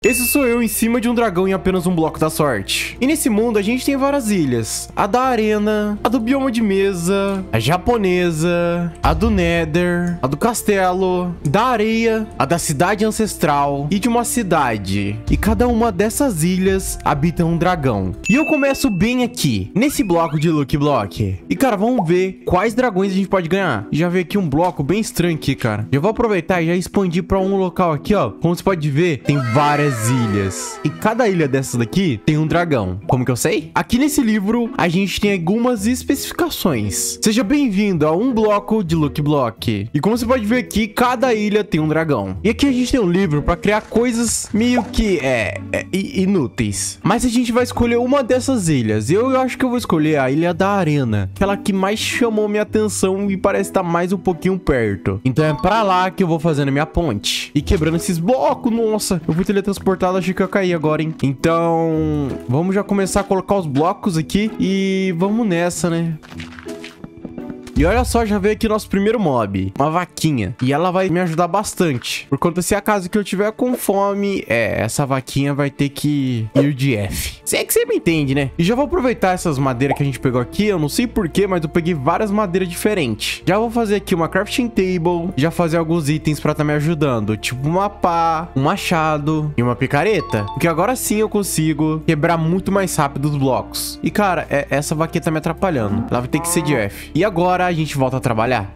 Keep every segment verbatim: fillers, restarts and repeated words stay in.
Esse sou eu em cima de um dragão em apenas um bloco da sorte. E nesse mundo a gente tem várias ilhas. A da arena, a do bioma de mesa, a japonesa, a do nether, a do castelo, da areia, a da cidade ancestral e de uma cidade. E cada uma dessas ilhas habita um dragão. E eu começo bem aqui, nesse bloco de Lucky Block. E cara, vamos ver quais dragões a gente pode ganhar. Já veio aqui um bloco bem estranho aqui, cara. Eu vou aproveitar e já expandir pra um local aqui, ó. Como você pode ver, tem várias ilhas. E cada ilha dessas daqui tem um dragão. Como que eu sei? Aqui nesse livro, a gente tem algumas especificações. Seja bem-vindo a um bloco de Lucky Block. E como você pode ver aqui, cada ilha tem um dragão. E aqui a gente tem um livro pra criar coisas meio que, é, é inúteis. Mas a gente vai escolher uma dessas ilhas. Eu, eu acho que eu vou escolher a Ilha da Arena. Aquela que mais chamou minha atenção e parece estar mais um pouquinho perto. Então é pra lá que eu vou fazendo a minha ponte. E quebrando esses blocos. Nossa, eu fui teletransportado, achei que eu caí agora, hein? Então, vamos já começar a colocar os blocos aqui. E vamos nessa, né? E olha só, já veio aqui nosso primeiro mob, uma vaquinha. E ela vai me ajudar bastante. Por conta, se acaso que eu tiver com fome, é, essa vaquinha vai ter que ir de F. Se é que você me entende, né? E já vou aproveitar essas madeiras que a gente pegou aqui. Eu não sei porquê, mas eu peguei várias madeiras diferentes. Já vou fazer aqui uma crafting table. Já fazer alguns itens pra tá me ajudando. Tipo uma pá, um machado e uma picareta. Porque agora sim eu consigo quebrar muito mais rápido os blocos. E cara, é, essa vaquinha tá me atrapalhando. Ela vai ter que ser de F. E agora a gente volta a trabalhar.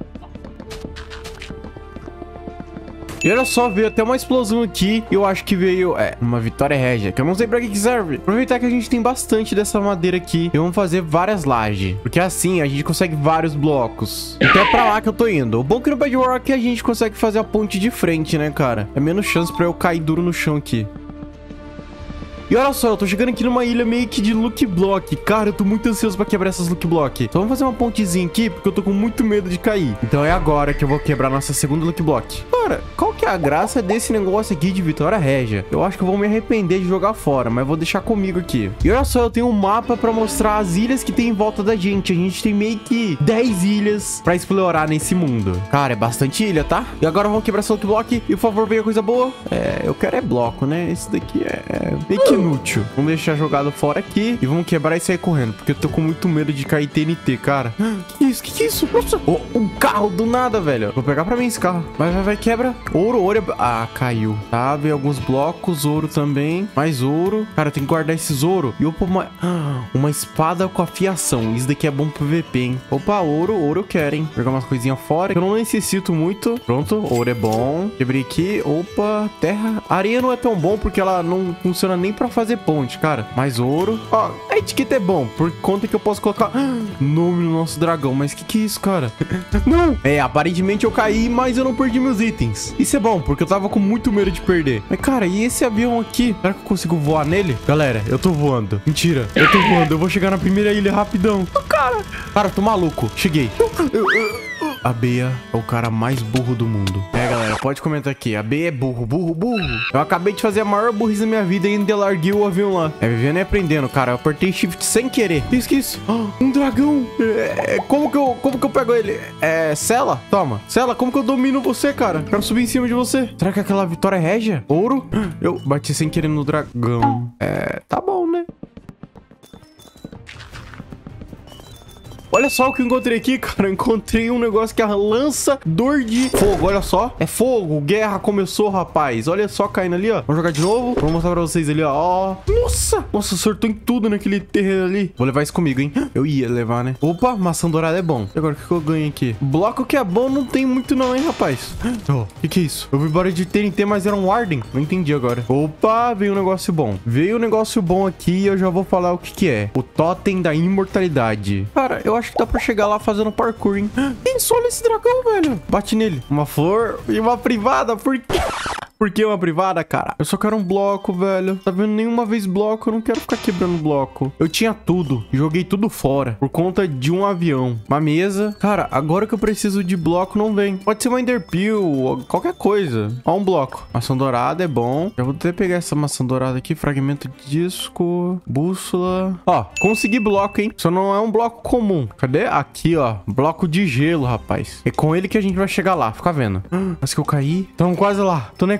E olha só, veio até uma explosão aqui. Eu acho que veio, é, uma vitória régia, que eu não sei pra que que serve. Aproveitar que a gente tem bastante dessa madeira aqui, e vamos fazer várias lajes, porque assim a gente consegue vários blocos. Então é pra lá que eu tô indo. O bom que no Bedrock a gente consegue fazer a ponte de frente, né, cara? É menos chance pra eu cair duro no chão aqui. E olha só, eu tô chegando aqui numa ilha meio que de Lucky Block. Cara, eu tô muito ansioso pra quebrar essas Lucky Block. Então vamos fazer uma pontezinha aqui, porque eu tô com muito medo de cair. Então é agora que eu vou quebrar nossa segunda Lucky Block. Cara, qual que é a graça desse negócio aqui de Vitória Régia? Eu acho que eu vou me arrepender de jogar fora, mas vou deixar comigo aqui. E olha só, eu tenho um mapa pra mostrar as ilhas que tem em volta da gente. A gente tem meio que dez ilhas pra explorar nesse mundo. Cara, é bastante ilha, tá? E agora vamos quebrar essa Lucky Block. E por favor, venha coisa boa. É, eu quero é bloco, né? Esse daqui é, é meio que inútil. Vamos deixar jogado fora aqui e vamos quebrar e sair correndo, porque eu tô com muito medo de cair T N T, cara. Que isso? Que que é isso? Nossa, oh, um carro do nada, velho. Vou pegar pra mim esse carro. Vai, vai, vai, quebra. Ouro, ouro. É... Ah, caiu. Tá, veio alguns blocos, ouro também. Mais ouro. Cara, tem que guardar esses ouro. E opa, uma... uma espada com afiação. Isso daqui é bom pro P V P, hein? Opa, ouro, ouro eu quero, hein? Pegar umas coisinhas fora, que eu não necessito muito. Pronto, ouro é bom. Quebrei aqui. Opa, terra. Areia não é tão bom porque ela não funciona nem pra fazer ponte, cara. Mais ouro. Ó, a etiqueta é bom, por conta que eu posso colocar nome no nosso dragão. Mas que que é isso, cara? Não! É, aparentemente eu caí, mas eu não perdi meus itens. Isso é bom, porque eu tava com muito medo de perder. Mas, cara, e esse avião aqui? Será que eu consigo voar nele? Galera, eu tô voando. Mentira, eu tô voando. Eu vou chegar na primeira ilha rapidão. Cara, cara, eu tô maluco. Cheguei. A Bea é o cara mais burro do mundo. É, galera, pode comentar aqui. A Bea é burro, burro, burro. Eu acabei de fazer a maior burrice da minha vida e ainda larguei o avião lá. É vivendo e aprendendo, cara. Eu apertei shift sem querer. Que isso, que isso? Oh, um dragão. É, como que eu, como que eu pego ele? É, Sela? Toma. Sela, como que eu domino você, cara? Quero subir em cima de você. Será que é aquela Vitória Régia? Ouro? Eu bati sem querer no dragão. É, tá bom, né? Olha só o que eu encontrei aqui, cara. Eu encontrei um negócio que é a lançador de fogo. Olha só. É fogo. Guerra começou, rapaz. Olha só, caindo ali, ó. Vamos jogar de novo. Vou mostrar pra vocês ali, ó. Nossa. Nossa, acertou em tudo naquele terreno ali. Vou levar isso comigo, hein? Eu ia levar, né? Opa, maçã dourada é bom. E agora, o que, que eu ganho aqui? Bloco que é bom não tem muito não, hein, rapaz? Oh, o que que é isso? Eu vi embora de T N T, mas era um Warden. Não entendi agora. Opa, veio um negócio bom. Veio um negócio bom aqui e eu já vou falar o que que é. O Totem da Imortalidade. Cara, eu acho que dá pra chegar lá fazendo parkour, hein? Isso, olha esse dragão, velho. Bate nele. Uma flor e uma privada. Por quê? Por que uma privada, cara? Eu só quero um bloco, velho. Tá vendo? Nenhuma vez bloco. Eu não quero ficar quebrando bloco. Eu tinha tudo. Joguei tudo fora. Por conta de um avião. Uma mesa. Cara, agora que eu preciso de bloco, não vem. Pode ser uma enderpeel. Qualquer coisa. Ó, um bloco. Maçã dourada é bom. Já vou até pegar essa maçã dourada aqui. Fragmento de disco. Bússola. Ó, consegui bloco, hein? Só não é um bloco comum. Cadê? Aqui, ó. Bloco de gelo, rapaz. É com ele que a gente vai chegar lá. Fica vendo. Mas que eu caí. Então, quase lá. Tô nem acreditando.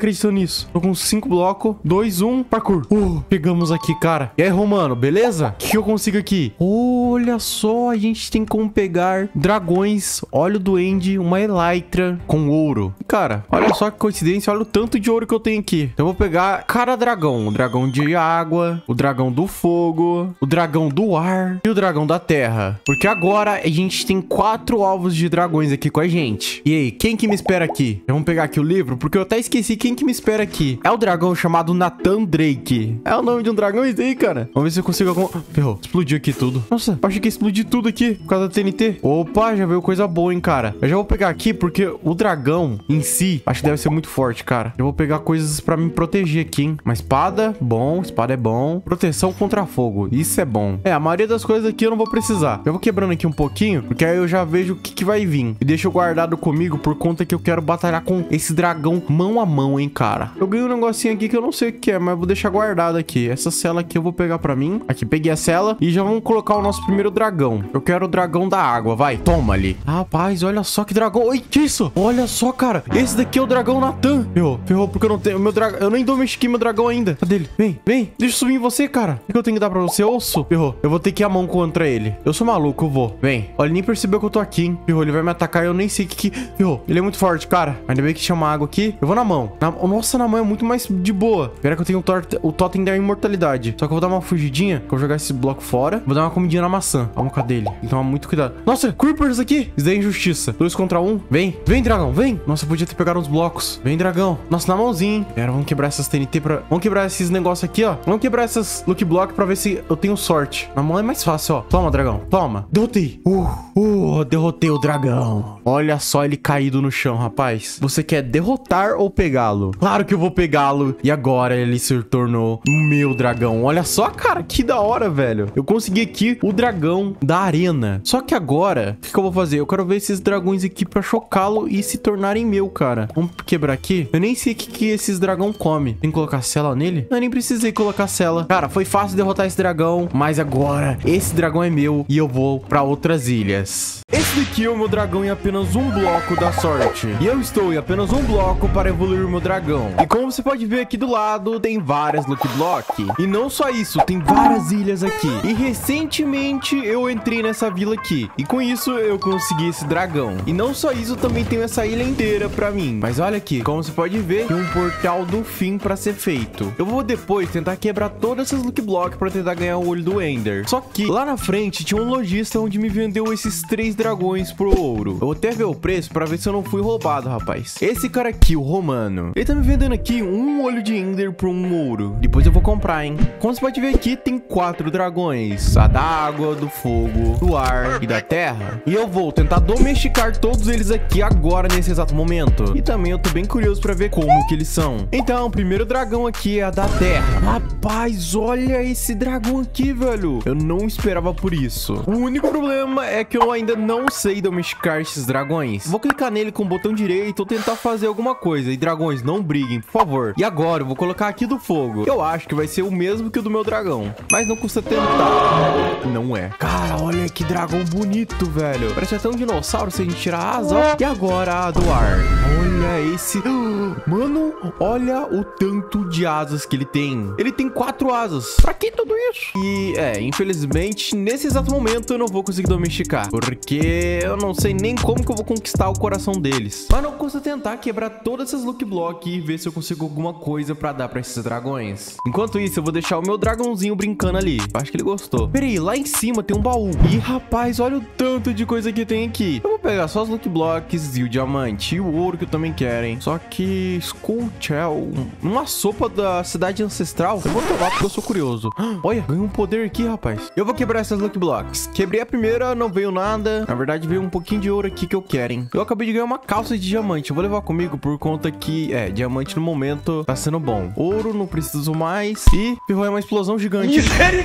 acreditando nisso. Tô com cinco blocos. dois, um, parkour. Uh, pegamos aqui, cara. E aí, Romano, beleza? O que, que eu consigo aqui? Olha só, a gente tem como pegar dragões, óleo duende, uma elytra com ouro. Cara, olha só que coincidência. Olha o tanto de ouro que eu tenho aqui. Então eu vou pegar cada dragão. O dragão de água, o dragão do fogo, o dragão do ar e o dragão da terra. Porque agora a gente tem quatro ovos de dragões aqui com a gente. E aí, quem que me espera aqui? Vamos pegar aqui o livro, porque eu até esqueci quem que me espera aqui. É o dragão chamado Nathan Drake. É o nome de um dragão isso aí, cara. Vamos ver se eu consigo algum... Ferrou, explodiu aqui tudo. Nossa, eu achei que ia explodir tudo aqui por causa da T N T. Opa, já veio coisa boa, hein, cara. Eu já vou pegar aqui porque o dragão em si, acho que deve ser muito forte, cara. Eu vou pegar coisas pra me proteger aqui, hein. Uma espada, bom. Espada é bom. Proteção contra fogo, isso é bom. É, a maioria das coisas aqui eu não vou precisar. Eu vou quebrando aqui um pouquinho, porque aí eu já vejo o que que vai vir. E deixa eu guardado comigo por conta que eu quero batalhar com esse dragão mão a mão, hein, cara. Eu ganhei um negocinho aqui que eu não sei o que é, mas vou deixar guardado aqui. Essa cela aqui eu vou pegar pra mim. Aqui, peguei a cela e já vamos colocar o nosso primeiro dragão. Eu quero o dragão da água, vai. Toma ali. Rapaz, olha só que dragão. Oi, que isso? Olha só, cara. Esse daqui é o dragão Nathan. Ferrou, ferrou, porque eu não tenho... Meu dragão... Eu nem domestiquei meu dragão ainda. Cadê ele? Vem, vem. Deixa eu subir em você, cara. O que eu tenho que dar pra você? Osso? Ferrou. Eu vou ter que ir a mão contra ele. Eu sou maluco, eu vou. Vem. Olha, ele nem percebeu que eu tô aqui, hein. Ferrou, ele vai me atacar e eu nem sei o que que... Ferrou. Ele é muito forte, cara. Ainda bem que chama água aqui. Eu vou na mão. Na... Nossa, na mão é muito mais de boa. Espera que eu tenho o, tor... o totem da imortalidade. Só que eu vou dar uma fugidinha. Que eu vou jogar esse bloco fora. Vou dar uma comidinha na maçã. Vamos, cadê ele? Tem que tomar muito cuidado. Nossa, creepers aqui. Isso daí é injustiça. Dois contra um. Vem. Vem, dragão. Vem. Nossa, eu podia ter pegado uns blocos. Vem, dragão. Nossa, na mãozinha, hein. Pera, vamos quebrar essas T N T pra... Vamos quebrar esses negócios aqui, ó. Vamos quebrar essas Lucky Block pra ver se eu tenho sorte. Na mão é mais fácil, ó. Toma, dragão. Toma. Derrotei. Uh, uh, derrotei o dragão. Olha só ele caído no chão, rapaz. Você quer derrotar ou pegá-lo? Claro que eu vou pegá-lo. E agora ele se tornou o meu dragão. Olha só, cara. Que da hora, velho. Eu consegui aqui o dragão da arena. Só que agora, o que, que eu vou fazer? Eu quero ver esses dragões aqui pra chocá-lo e se tornarem meu, cara. Vamos quebrar aqui. Eu nem sei o que, que esses dragão comem. Tem que colocar cela nele? Eu nem precisei colocar cela. Cara, foi fácil derrotar esse dragão. Mas agora, esse dragão é meu e eu vou pra outras ilhas. Esse daqui é o meu dragão em apenas um bloco da sorte. E eu estou em apenas um bloco para evoluir o meu dragão. E como você pode ver aqui do lado, tem várias Lucky Block. E não só isso, tem várias ilhas aqui. E recentemente eu entrei nessa vila aqui. E com isso eu consegui esse dragão. E não só isso, também tenho essa ilha inteira pra mim. Mas olha aqui, como você pode ver, tem um portal do fim pra ser feito. Eu vou depois tentar quebrar todas essas Lucky Block pra tentar ganhar o olho do Ender. Só que lá na frente tinha um lojista onde me vendeu esses três dragões pro ouro. Eu vou até ver o preço pra ver se eu não fui roubado, rapaz. Esse cara aqui, o Romano, ele tá me vendendo aqui um olho de Ender por um ouro. Depois eu vou comprar, hein? Como você pode ver aqui, tem quatro dragões. A da água, do fogo, do ar e da terra. E eu vou tentar domesticar todos eles aqui agora, nesse exato momento. E também eu tô bem curioso pra ver como que eles são. Então, o primeiro dragão aqui é a da terra. Rapaz, olha esse dragão aqui, velho. Eu não esperava por isso. O único problema é que eu ainda não sei domesticar esses dragões. Vou clicar nele com o botão direito ou tentar fazer alguma coisa. E dragões, não briguem, por favor. E agora eu vou colocar aqui do fogo. Eu acho que vai ser o mesmo que o do meu dragão. Mas não custa tentar. Não é. Cara, olha que dragão bonito, velho. Parece até um dinossauro se a gente tirar a asa. Ó. E agora a do ar. Olha esse... Mano, olha o tanto de asas que ele tem. Ele tem quatro asas. Pra que tudo isso? E, é, infelizmente, nesse exato momento eu não vou conseguir domesticar. Porque eu não sei nem como que eu vou conquistar o coração deles. Mas não custa tentar quebrar todas essas Lucky Block e ver se eu consigo alguma coisa pra dar pra esses dragões. Enquanto isso, eu vou deixar o meu dragãozinho brincando ali. Acho que ele gostou. Pera aí, lá em cima tem um baú. E, rapaz, olha o tanto de coisa que tem aqui. Eu vou pegar só as Lucky Blocks e o diamante e o ouro que eu também quero, hein. Só que Skull Shell, uma sopa da cidade ancestral. Eu vou tomar porque eu sou curioso. Olha, ganhei um poder aqui, rapaz. Eu vou quebrar essas Lucky Blocks. Quebrei a primeira, não veio nada. Na verdade, veio um pouquinho de ouro aqui que eu quero, hein. Eu acabei de ganhar uma calça de diamante. Eu vou levar comigo por conta que, é, diamante no momento tá sendo bom. Ouro, não preciso mais. E ferrou, é uma explosão gigante.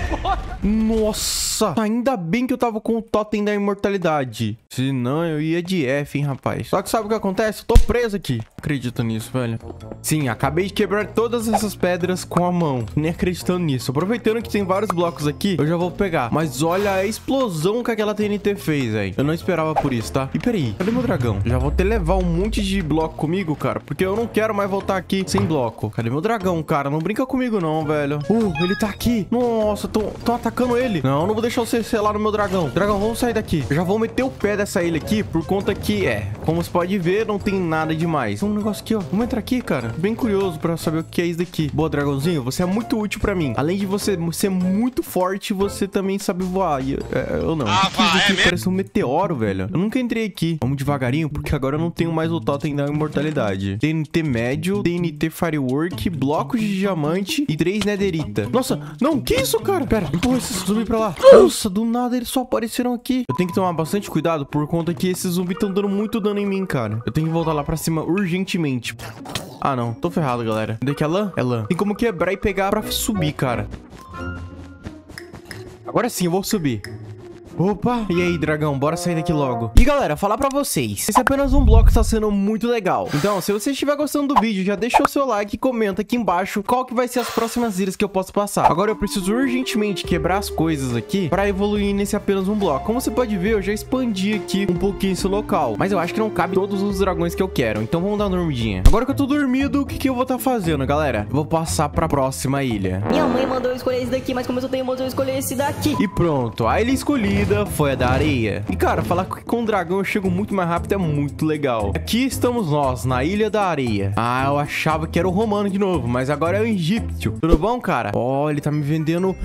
Nossa, ainda bem que eu tava com o totem da imortalidade. Senão eu ia de F, hein, rapaz. Só que sabe o que acontece? Eu tô preso aqui. Acredito nisso, velho. Sim, acabei de quebrar todas essas pedras com a mão. Nem acreditando nisso. Aproveitando que tem vários blocos aqui, eu já vou pegar. Mas olha a explosão que aquela T N T fez, velho. Eu não esperava por isso, tá? E peraí, cadê meu dragão? Já vou ter levar um monte de bloco comigo, cara, porque eu não quero quero mais voltar aqui sem bloco. Cadê meu dragão, cara? Não brinca comigo não, velho. Uh, ele tá aqui. Nossa, tô atacando ele. Não, não vou deixar você ser lá no meu dragão. Dragão, vamos sair daqui. Eu já vou meter o pé dessa ilha aqui por conta que, é, como você pode ver, não tem nada demais. Tem um negócio aqui, ó. Vamos entrar aqui, cara. Bem curioso pra saber o que é isso daqui. Boa, dragãozinho, você é muito útil pra mim. Além de você ser muito forte, você também sabe voar. E, é, eu não. Ah, o que é isso daqui? É parece um meteoro, velho. Eu nunca entrei aqui. Vamos devagarinho, porque agora eu não tenho mais o totem da imortalidade. T N T médio, T N T firework, blocos de diamante e três netherita. Nossa, não, que isso, cara? Pera, empurra esses zumbi pra lá. Nossa, do nada eles só apareceram aqui. Eu tenho que tomar bastante cuidado por conta que esses zumbis estão dando muito dano em mim, cara. Eu tenho que voltar lá pra cima urgentemente. Ah, não. Tô ferrado, galera. Onde é que é lã? É lã. Tem como quebrar e pegar pra subir, cara. Agora sim, eu vou subir. Opa, e aí, dragão, bora sair daqui logo. E galera, falar pra vocês, esse é apenas um bloco que tá sendo muito legal. Então, se você estiver gostando do vídeo, já deixa o seu like e comenta aqui embaixo qual que vai ser as próximas ilhas que eu posso passar. Agora eu preciso urgentemente quebrar as coisas aqui pra evoluir nesse apenas um bloco. Como você pode ver, eu já expandi aqui um pouquinho esse local, mas eu acho que não cabe todos os dragões que eu quero. Então vamos dar uma dormidinha. Agora que eu tô dormido, o que que eu vou estar tá fazendo, galera? Eu vou passar pra próxima ilha. Minha mãe mandou eu escolher esse daqui, mas como eu sou teimoso, eu escolhi esse daqui. E pronto, a ilha escolhida foi a da areia. E cara, falar que com o dragão eu chego muito mais rápido é muito legal. Aqui estamos nós, na ilha da areia. Ah, eu achava que era o romano de novo, mas agora é o egípcio. Tudo bom, cara? Ó, oh, ele tá me vendendo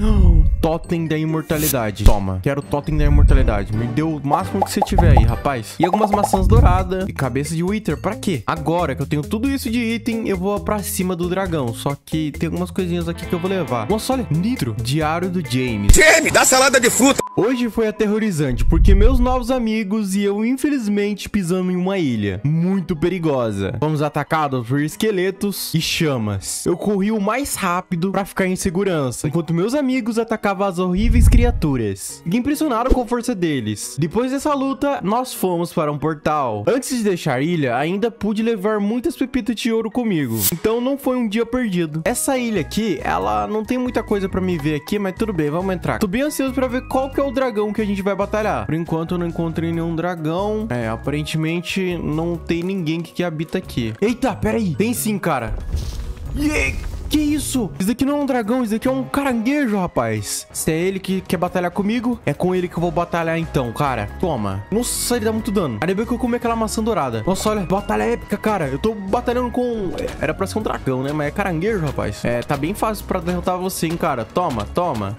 totem da imortalidade. Toma, quero totem da imortalidade. Me deu o máximo que você tiver aí, rapaz. E algumas maçãs douradas e cabeça de wither. Pra quê? Agora que eu tenho tudo isso de item, eu vou pra cima do dragão. Só que tem algumas coisinhas aqui que eu vou levar. Nossa, olha, nitro. Diário do James. James, dá salada de fruta. Hoje foi aterrorizante, porque meus novos amigos e eu, infelizmente, pisamos em uma ilha muito perigosa. Fomos atacados por esqueletos e chamas. Eu corri o mais rápido pra ficar em segurança, enquanto meus amigos atacavam as horríveis criaturas. Fiquei impressionado com a força deles. Depois dessa luta, nós fomos para um portal. Antes de deixar a ilha, ainda pude levar muitas pepitas de ouro comigo. Então não foi um dia perdido. Essa ilha aqui, ela não tem muita coisa pra me ver aqui, mas tudo bem, vamos entrar. Tô bem ansioso pra ver qual que é o dragão que a gente vai batalhar. Por enquanto eu não encontrei nenhum dragão. É, aparentemente não tem ninguém que, que habita aqui. Eita, peraí. Tem sim, cara. Yeah. Que isso? Isso daqui não é um dragão, isso daqui é um caranguejo, rapaz. Se é ele que quer batalhar comigo, é com ele que eu vou batalhar então, cara. Toma. Nossa, ele dá muito dano. Ainda bem que eu comi aquela maçã dourada. Nossa, olha, batalha épica, cara. Eu tô batalhando com... Era pra ser um dragão, né? Mas é caranguejo, rapaz. É, tá bem fácil pra derrotar você, hein, cara. Toma, toma.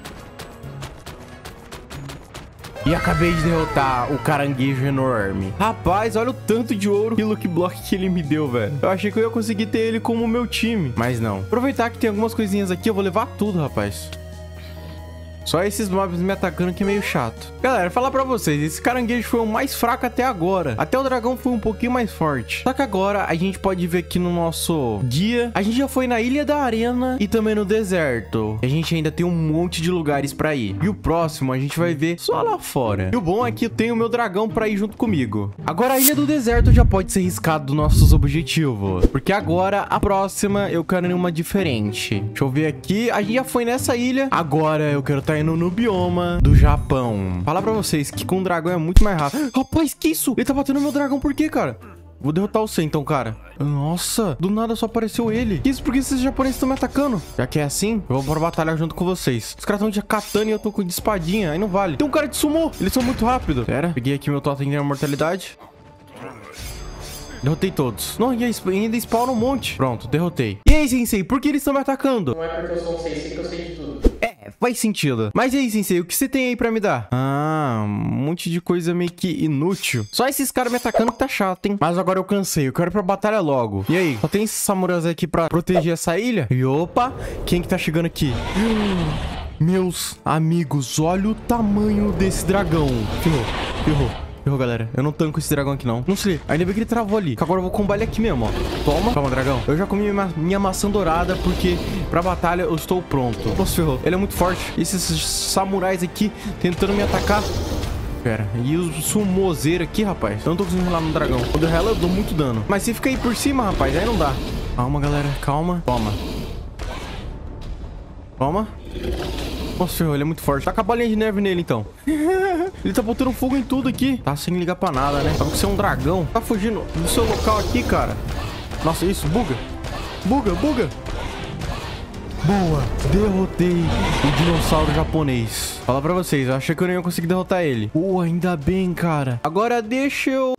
E acabei de derrotar o caranguejo enorme. Rapaz, olha o tanto de ouro e Lucky Block que ele me deu, velho. Eu achei que eu ia conseguir ter ele como meu time, mas não. Aproveitar que tem algumas coisinhas aqui, eu vou levar tudo, rapaz. Só esses mobs me atacando que é meio chato. Galera, falar pra vocês, esse caranguejo foi o mais fraco até agora. Até o dragão foi um pouquinho mais forte. Só que agora a gente pode ver aqui no nosso guia. A gente já foi na Ilha da Arena e também no deserto. E a gente ainda tem um monte de lugares pra ir. E o próximo a gente vai ver só lá fora. E o bom é que eu tenho o meu dragão pra ir junto comigo. Agora a Ilha do Deserto já pode ser riscado dos nossos objetivos. Porque agora a próxima eu quero uma diferente. Deixa eu ver aqui. A gente já foi nessa ilha. Agora eu quero estar indo no bioma do Japão. Falar pra vocês que com o dragão é muito mais rápido. Rapaz, que isso? Ele tá batendo no meu dragão por quê, cara? Vou derrotar você então, cara. Nossa, do nada só apareceu ele. Que isso? Por que esses japoneses estão me atacando? Já que é assim, eu vou pra batalhar junto com vocês. Os caras estão de katana e eu tô com de espadinha. Aí não vale. Tem um cara de sumô. Eles são muito rápidos. Pera, peguei aqui meu totem de imortalidade. Derrotei todos. Não, e ainda spawna um monte. Pronto, derrotei. E aí, sensei, por que eles estão me atacando? Não é porque eu sou um sensei que eu sei de tudo. É, faz sentido. Mas e aí, sensei, o que você tem aí pra me dar? Ah, um monte de coisa meio que inútil. Só esses caras me atacando que tá chato, hein? Mas agora eu cansei, eu quero ir pra batalha logo. E aí, só tem esses samurais aqui pra proteger essa ilha? E opa, quem que tá chegando aqui? Meus amigos, olha o tamanho desse dragão. Ferrou, ferrou. Ferrou, galera. Eu não tanco esse dragão aqui, não. Não sei. Ainda bem que ele travou ali. Que agora eu vou combar ele aqui mesmo, ó. Toma. Calma, dragão. Eu já comi minha, minha maçã dourada porque pra batalha eu estou pronto. Nossa, ferrou. Ele é muito forte. Esses samurais aqui tentando me atacar. Pera. E o sumozeiro aqui, rapaz. Eu não tô conseguindo relar no dragão. Quando eu relo, eu dou muito dano. Mas se fica aí por cima, rapaz, aí não dá. Calma, galera. Calma. Toma. Toma. Nossa, ferrou, ele é muito forte. Tá com a bolinha de neve nele, então. Ele tá botando fogo em tudo aqui. Tá sem ligar pra nada, né? Sabe que você é um dragão. Tá fugindo do seu local aqui, cara. Nossa, isso, buga. buga, buga. Boa, derrotei o dinossauro japonês. Fala pra vocês, eu achei que eu não ia conseguir derrotar ele. Pô, ainda bem, cara. Agora deixa eu...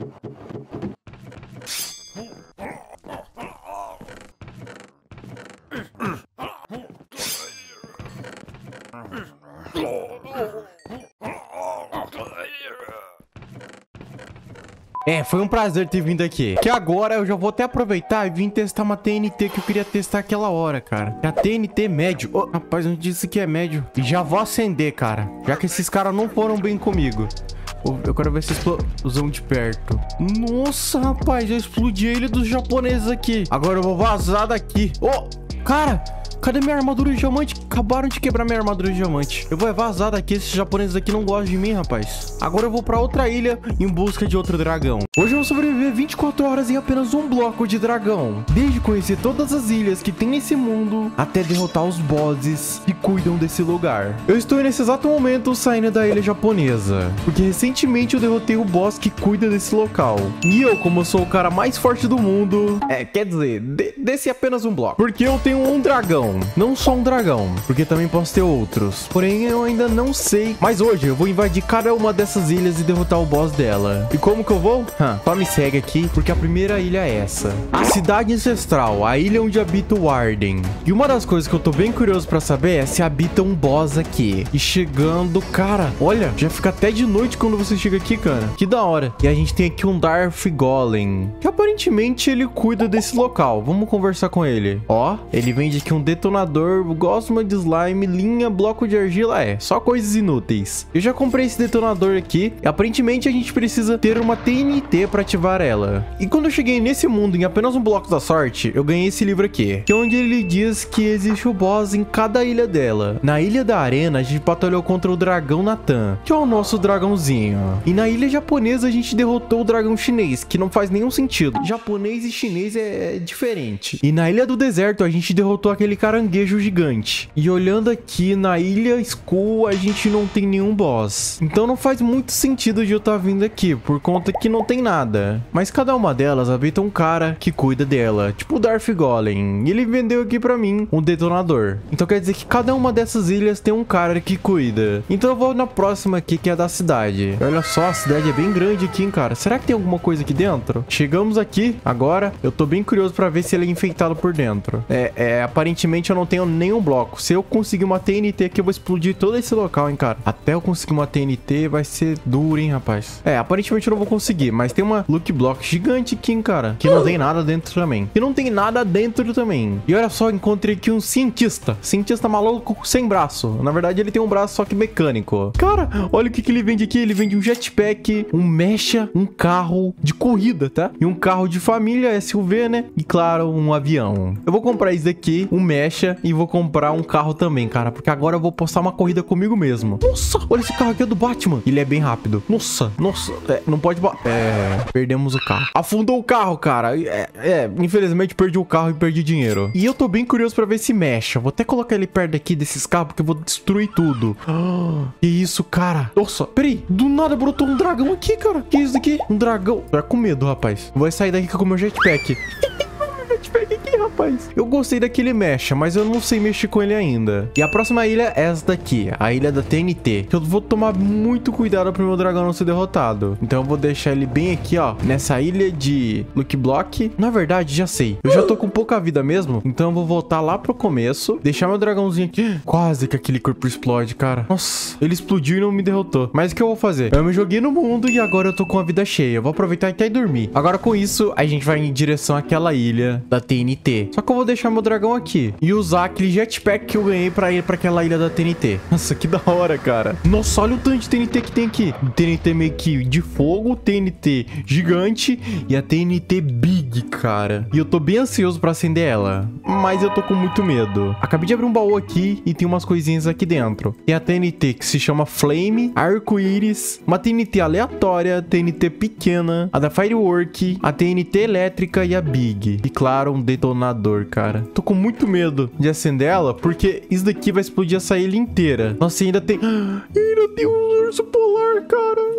É, foi um prazer ter vindo aqui. Que agora eu já vou até aproveitar e vir testar uma T N T que eu queria testar aquela hora, cara. É a T N T médio. Oh, rapaz, não disse que é médio. E já vou acender, cara. Já que esses caras não foram bem comigo. Eu quero ver essa explosão de perto. Nossa, rapaz, eu explodi a ilha dos japoneses aqui. Agora eu vou vazar daqui. Oh, cara... Cadê minha armadura de diamante? Acabaram de quebrar minha armadura de diamante. Eu vou vazar daqui. Esses japoneses aqui não gostam de mim, rapaz. Agora eu vou pra outra ilha em busca de outro dragão. Hoje eu vou sobreviver vinte e quatro horas em apenas um bloco de dragão. Desde conhecer todas as ilhas que tem nesse mundo, até derrotar os bosses que cuidam desse lugar. Eu estou nesse exato momento saindo da ilha japonesa, porque recentemente eu derrotei o boss que cuida desse local. E eu, como eu sou o cara mais forte do mundo... É, quer dizer, de desci apenas um bloco. Porque eu tenho um dragão. Não só um dragão, porque também posso ter outros. Porém, eu ainda não sei. Mas hoje eu vou invadir cada uma dessas ilhas e derrotar o boss dela. E como que eu vou? Hum, só me segue aqui, porque a primeira ilha é essa. A Cidade Ancestral, a ilha onde habita o Warden. E uma das coisas que eu tô bem curioso pra saber é se habita um boss aqui. E chegando, cara, olha, já fica até de noite quando você chega aqui, cara. Que da hora. E a gente tem aqui um Darth Golem, que aparentemente ele cuida desse local. Vamos conversar com ele. Ó, ele vende aqui um detonador, gosma de slime, linha, bloco de argila, é, só coisas inúteis. Eu já comprei esse detonador aqui e aparentemente a gente precisa ter uma T N T para ativar ela. E quando eu cheguei nesse mundo em apenas um bloco da sorte, eu ganhei esse livro aqui, que é onde ele diz que existe o boss em cada ilha dela. Na Ilha da Arena, a gente batalhou contra o dragão Natan, que é o nosso dragãozinho. E na ilha japonesa, a gente derrotou o dragão chinês, que não faz nenhum sentido. Japonês e chinês é diferente. E na Ilha do Deserto, a gente derrotou aquele caranguejo gigante. E olhando aqui na Ilha Skull, a gente não tem nenhum boss. Então não faz muito sentido de eu estar vindo aqui, por conta que não tem nada. Mas cada uma delas habita um cara que cuida dela, tipo o Darth Golem. E ele vendeu aqui pra mim um detonador. Então quer dizer que cada uma dessas ilhas tem um cara que cuida. Então eu vou na próxima aqui, que é a da cidade. Olha só, a cidade é bem grande aqui, hein, cara. Será que tem alguma coisa aqui dentro? Chegamos aqui, agora eu tô bem curioso pra ver se ele é enfeitado por dentro. É, é aparentemente eu não tenho nenhum bloco. Se eu conseguir uma T N T aqui, eu vou explodir todo esse local, hein, cara. Até eu conseguir uma T N T, vai ser duro, hein, rapaz. É, aparentemente eu não vou conseguir, mas tem uma Lucky Block gigante aqui, hein, cara. Que não tem nada dentro também. E não tem nada dentro também. E olha só, encontrei aqui um cientista. Cientista maluco sem braço. Na verdade, ele tem um braço só que mecânico. Cara, olha o que, que ele vende aqui. Ele vende um jetpack, um mecha, um carro de corrida, tá? E um carro de família, S U V, né? E claro, um avião. Eu vou comprar isso daqui, um mecha, e vou comprar um carro também, cara, porque agora eu vou postar uma corrida comigo mesmo. Nossa, olha esse carro aqui, é do Batman. Ele é bem rápido. Nossa, nossa, é, não pode... É, perdemos o carro. Afundou o carro, cara. É, é, infelizmente perdi o carro e perdi dinheiro. E eu tô bem curioso pra ver se mexe. Vou até colocar ele perto aqui desses carros, porque eu vou destruir tudo. Ah, que isso, cara. Nossa, peraí, do nada brotou um dragão aqui, cara. Que isso aqui? Um dragão. Tô com medo, rapaz. Vou sair daqui com o meu jetpack. Jetpack aqui, rapaz. Eu gostei daquele mecha, mas eu não sei mexer com ele ainda. E a próxima ilha é essa daqui, a ilha da T N T. Que eu vou tomar muito cuidado pro meu dragão não ser derrotado. Então eu vou deixar ele bem aqui, ó, nessa ilha de Lucky Block. Na verdade, já sei. Eu já tô com pouca vida mesmo, então eu vou voltar lá pro começo, deixar meu dragãozinho aqui. Quase que aquele corpo explode, cara. Nossa, ele explodiu e não me derrotou. Mas o que eu vou fazer? Eu me joguei no mundo e agora eu tô com a vida cheia. Eu vou aproveitar até e dormir. Agora com isso, a gente vai em direção àquela ilha da T N T. Só que eu vou deixar meu dragão aqui e usar aquele jetpack que eu ganhei pra ir pra aquela ilha da T N T. Nossa, que da hora, cara. Nossa, olha o tanto de T N T que tem aqui. T N T meio que de fogo, T N T gigante e a T N T Big, cara. E eu tô bem ansioso pra acender ela, mas eu tô com muito medo. Acabei de abrir um baú aqui e tem umas coisinhas aqui dentro. Tem a T N T que se chama Flame, Arco-Íris, uma T N T aleatória, T N T pequena, a da Firework, a T N T elétrica e a Big. E claro, um detonador, cara. Tô com muito medo de acender ela, porque isso daqui vai explodir essa ilha inteira. Nossa, ainda tem... Ainda tem um urso polar, cara.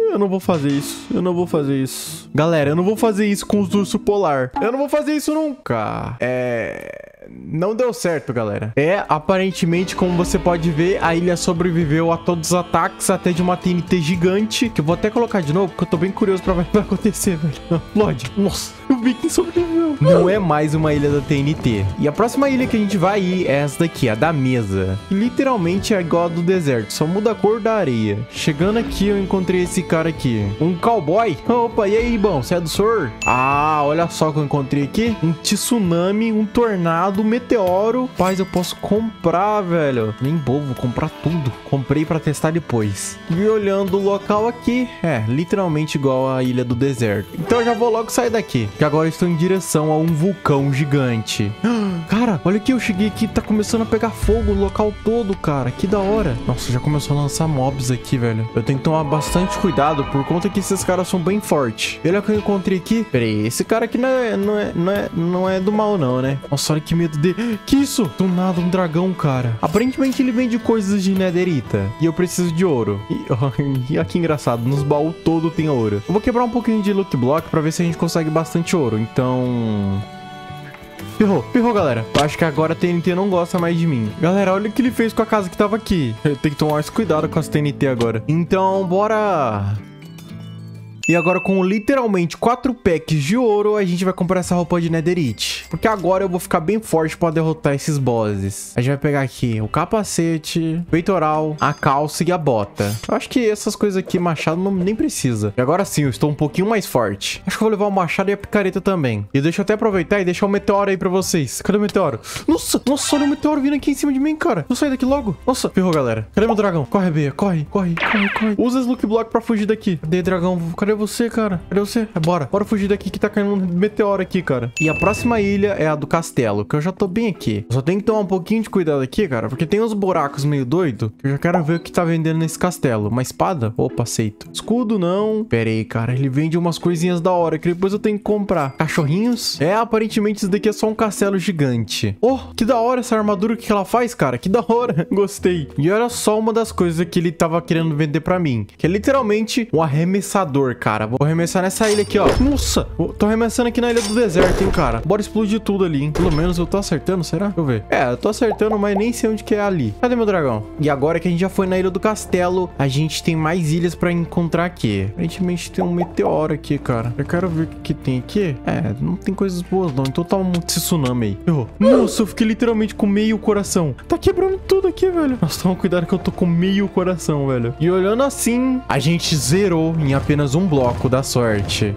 Eu não vou fazer isso. Eu não vou fazer isso. Galera, eu não vou fazer isso com os ursos polar. Eu não vou fazer isso nunca. É... Não deu certo, galera. É, aparentemente, como você pode ver, a ilha sobreviveu a todos os ataques, até de uma T N T gigante, que eu vou até colocar de novo, porque eu tô bem curioso pra ver o que vai acontecer, velho. Lorde, nossa, o Viking sobreviveu. Não é mais uma ilha da T N T. E a próxima ilha que a gente vai ir é essa daqui, a da mesa. Que literalmente é igual a do deserto, só muda a cor da areia. Chegando aqui, eu encontrei esse cara aqui. Um cowboy. Opa, e aí, bom? Você é do Sor? Ah, olha só o que eu encontrei aqui. Um tsunami, um tornado, do meteoro. Paz, eu posso comprar, velho. Nem bobo, vou comprar tudo. Comprei pra testar depois. E olhando o local aqui, é literalmente igual a ilha do deserto. Então eu já vou logo sair daqui, que agora eu estou em direção a um vulcão gigante. Cara, olha aqui, eu cheguei aqui, tá começando a pegar fogo o local todo, cara. Que da hora. Nossa, já começou a lançar mobs aqui, velho. Eu tenho que tomar bastante cuidado, por conta que esses caras são bem fortes. Olha o que eu encontrei aqui. Pera aí, esse cara aqui não é, não é, não é, não é do mal não, né? Nossa, olha que medo dele. Que isso? Do nada, um dragão, cara. Aparentemente ele vende coisas de netherita. E eu preciso de ouro. E, e aqui engraçado, nos baús todo tem ouro. Eu vou quebrar um pouquinho de loot block pra ver se a gente consegue bastante ouro. Então... Ferrou, ferrou, galera. Eu acho que agora a T N T não gosta mais de mim. Galera, olha o que ele fez com a casa que tava aqui. Eu tenho que tomar mais cuidado com as T N T agora. Então, bora... E agora com literalmente quatro packs de ouro, a gente vai comprar essa roupa de netherite. Porque agora eu vou ficar bem forte pra derrotar esses bosses. A gente vai pegar aqui o capacete, o peitoral, a calça e a bota. Eu acho que essas coisas aqui, machado, não, nem precisa. E agora sim, eu estou um pouquinho mais forte. Acho que eu vou levar o machado e a picareta também. E deixa eu até aproveitar e deixar o meteoro aí pra vocês. Cadê o meteoro? Nossa, nossa, olha o meteoro vindo aqui em cima de mim, cara. Vou sair daqui logo. Nossa, ferrou, galera. Cadê meu dragão? Corre, Beia, corre, corre, corre, corre. Usa as look block pra fugir daqui. Cadê, dragão? Cadê você, cara? Cadê você? É, bora. Bora fugir daqui que tá caindo um meteoro aqui, cara. E a próxima ilha é a do castelo, que eu já tô bem aqui. Eu só tenho que tomar um pouquinho de cuidado aqui, cara, porque tem uns buracos meio doido. Eu já quero ver o que tá vendendo nesse castelo. Uma espada? Opa, aceito. Escudo, não. Pera aí, cara. Ele vende umas coisinhas da hora que depois eu tenho que comprar. Cachorrinhos? É, aparentemente isso daqui é só um castelo gigante. Oh, que da hora essa armadura que ela faz, cara. Que da hora. Gostei. E olha só uma das coisas que ele tava querendo vender pra mim, que é literalmente um arremessador, cara. Vou arremessar nessa ilha aqui, ó. Nossa, eu tô arremessando aqui na ilha do deserto, hein, cara. Bora explodir tudo ali, hein. Pelo menos eu tô acertando, será? Deixa eu ver. É, eu tô acertando, mas nem sei onde que é ali. Cadê meu dragão? E agora que a gente já foi na ilha do castelo, a gente tem mais ilhas pra encontrar aqui. Aparentemente tem um meteoro aqui, cara. Eu quero ver o que, que tem aqui. É, não tem coisas boas não. Então tá um tsunami aí. Eu... Nossa, eu fiquei literalmente com meio coração. Tá quebrando tudo aqui, velho. Nossa, toma cuidado que eu tô com meio coração, velho. E olhando assim, a gente zerou em apenas um bloco da sorte.